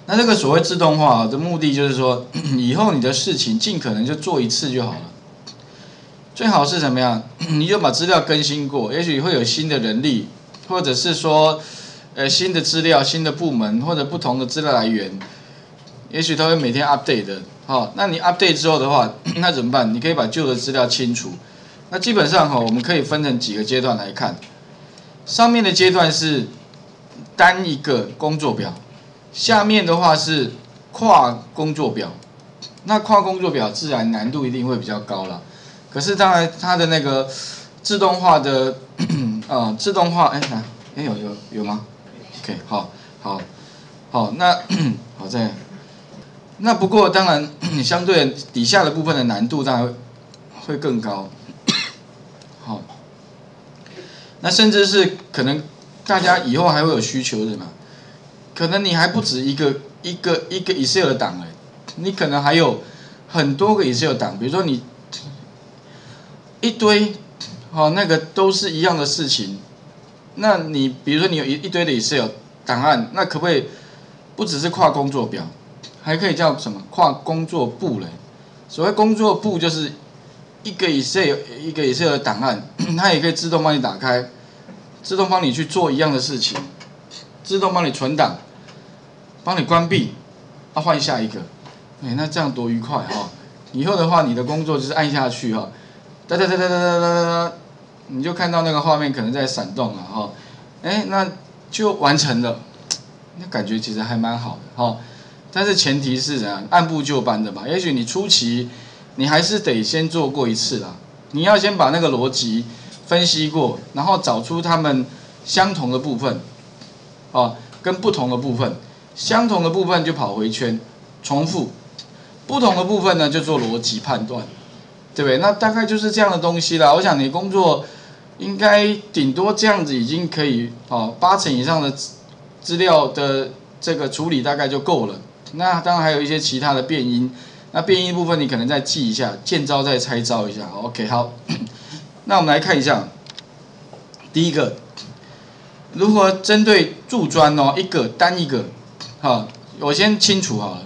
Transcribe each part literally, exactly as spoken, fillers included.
那这个所谓自动化的目的就是说，以后你的事情尽可能就做一次就好了。最好是怎么样？你就把资料更新过，也许会有新的人力，或者是说，呃，新的资料、新的部门或者不同的资料来源，也许它会每天 update 的。好，那你 update 之后的话，那怎么办？你可以把旧的资料清除。那基本上哈，我们可以分成几个阶段来看。上面的阶段是单一个工作表，下面的话是跨工作表。那跨工作表自然难度一定会比较高了。可是当然它的那个自动化的呃自动化，哎哎有有有吗 ？OK 好好好那好在那不过当然相对底下的部分的难度当然会更高。好，那甚至是可能大家以后还会有需求的嘛？可能你还不止一个一个一个 Excel 的档哎，你可能还有很多个 Excel 档，比如说你一堆，好、哦、那个都是一样的事情，那你比如说你有一一堆的 Excel 档案，那可不可以不只是跨工作表，还可以叫什么跨工作簿嘞？所谓工作簿就是一个 Excel 一个 Excel 的档案，它也可以自动帮你打开，自动帮你去做一样的事情，自动帮你存档，帮你关闭，啊换下一个，哎那这样多愉快哈、哦！以后的话，你的工作就是按下去哈、哦，哒哒哒哒哒哒哒哒，你就看到那个画面可能在闪动了哈、哦，哎那就完成了，那感觉其实还蛮好的哈、哦。但是前提是怎样，按部就班的嘛。也许你初期你还是得先做过一次啦，你要先把那个逻辑分析过，然后找出它们相同的部分，哦，跟不同的部分，相同的部分就跑回圈重复，不同的部分呢就做逻辑判断，对不对？那大概就是这样的东西啦。我想你工作应该顶多这样子已经可以哦，八成以上的资料的这个处理大概就够了。那当然还有一些其他的变因，那变因部分你可能再记一下，见招再拆招一下。OK， 好，那我们来看一下，第一个，如何针对柱砖哦，一个单一个，好，我先清除好了。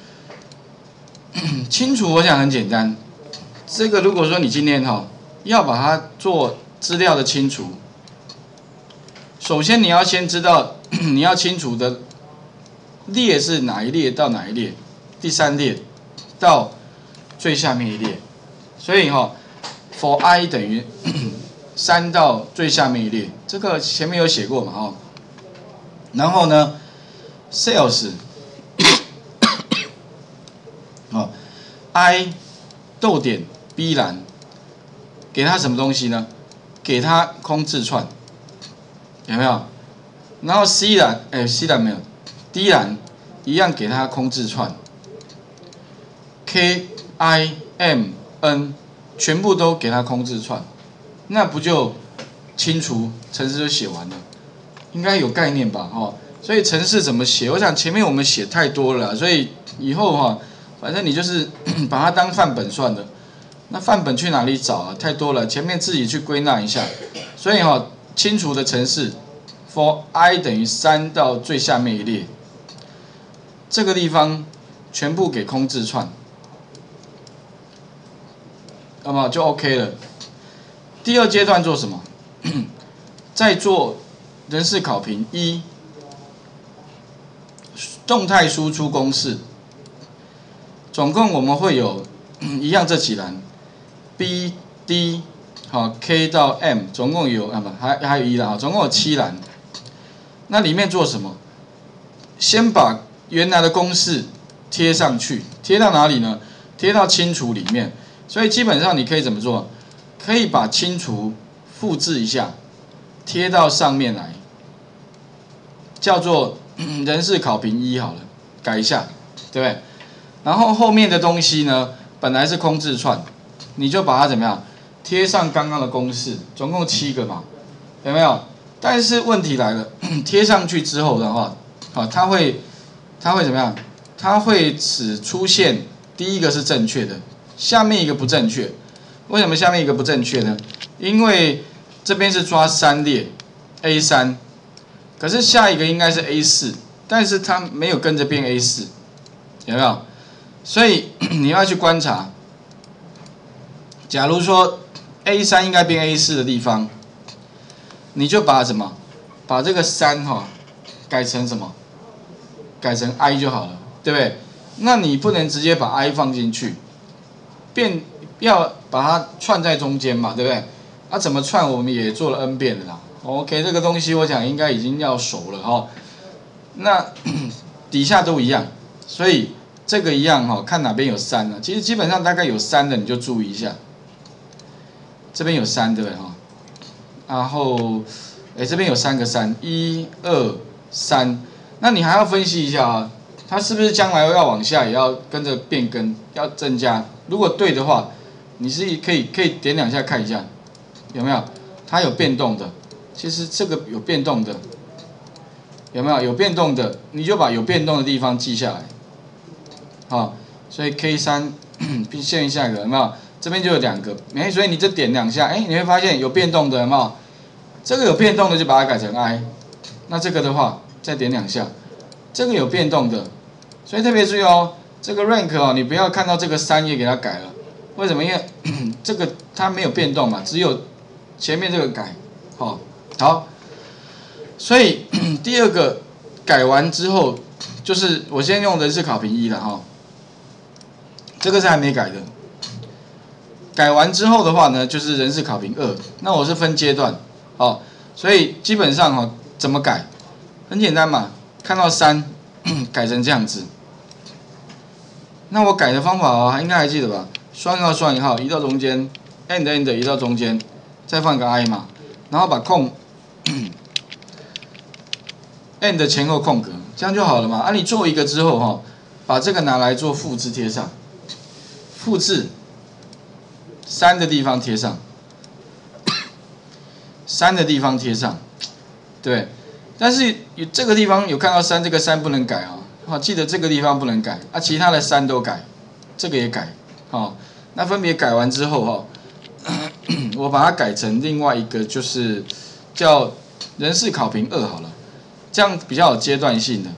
清除我想很简单，这个如果说你今天哈要把它做资料的清除，首先你要先知道你要清除的列是哪一列到哪一列，第三列到最下面一列，所以哈 ，for i 等于三到最下面一列，这个前面有写过嘛哈。然后呢 ，sales 哦 ，i 逗点 b 栏，给它什么东西呢？给它空字串，有没有？然后 C 栏，哎 ，C 栏没有 ，D 栏一样给它空字串 ，K I M N 全部都给它空字串，那不就清除程式就写完了？应该有概念吧？哈，所以程式怎么写？我想前面我们写太多了，所以以后哈，反正你就是把它当范本算的。那范本去哪里找啊？太多了，前面自己去归纳一下。所以哈，清除的程式 ，for i 等于三到最下面一列，这个地方全部给空字串，那么就 OK 了。第二阶段做什么？再做人事考评一，动态输出公式，总共我们会有一样这几栏 ，B、D 好 K 到 M， 总共有啊不还还有一栏，总共有七栏。那里面做什么？先把原来的公式贴上去，贴到哪里呢？贴到清除里面。所以基本上你可以怎么做？可以把清除复制一下，贴到上面来，叫做人事考评一好了，改一下，对不对？然后后面的东西呢，本来是空字串，你就把它怎么样贴上刚刚的公式，总共七个嘛，有没有？但是问题来了，贴上去之后的话，好，它会它会怎么样？它会只出现第一个是正确的，下面一个不正确。为什么下面一个不正确呢？因为这边是抓三列 A 三，可是下一个应该是 A 四但是它没有跟着变 A 四，有没有？所以你要去观察，假如说 A 三应该变 A 四的地方，你就把什么，把这个三哈改成什么？改成 I 就好了，对不对？那你不能直接把 I 放进去，变要把它串在中间嘛，对不对？啊，怎么串我们也做了 N 遍了啦。OK， 这个东西我想应该已经要熟了哈。那底下都一样，所以这个一样哈，看哪边有三呢？其实基本上大概有三的你就注意一下，这边有三对不对哈？然后，哎这边有三个三，一二三，那你还要分析一下啊，它是不是将来要往下也要跟着变更，要增加？如果对的话，你是可以可以点两下看一下，有没有？它有变动的。其实这个有变动的，有没有？有变动的，你就把有变动的地方记下来，好，所以 K 三并线下一个有没有？这边就有两个，哎，所以你这点两下，哎，你会发现有变动的有没有？这个有变动的就把它改成 I， 那这个的话再点两下，这个有变动的，所以特别注意哦，这个 rank 哦，你不要看到这个三也给它改了，为什么？因为这个它没有变动嘛，只有前面这个改，好。好，所以第二个改完之后，就是我先用人事考评一了哈，这个是还没改的。改完之后的话呢，就是人事考评二，那我是分阶段，哦，所以基本上哈，怎么改？很简单嘛，看到三改成这样子，那我改的方法哦，应该还记得吧？双引号双引号移到中间 ，end end 移到中间，再放个 I 嘛，然后把空。end 前后空格，这样就好了嘛。啊，你做一个之后哈，把这个拿来做复制贴上，复制三的地方贴上，三的地方贴上，对。但是有这个地方有看到三，这个三不能改啊，好，记得这个地方不能改啊，其他的三都改，这个也改，好，那分别改完之后哈，我把它改成另外一个就是叫人事考评二好了。这样比较有阶段性的。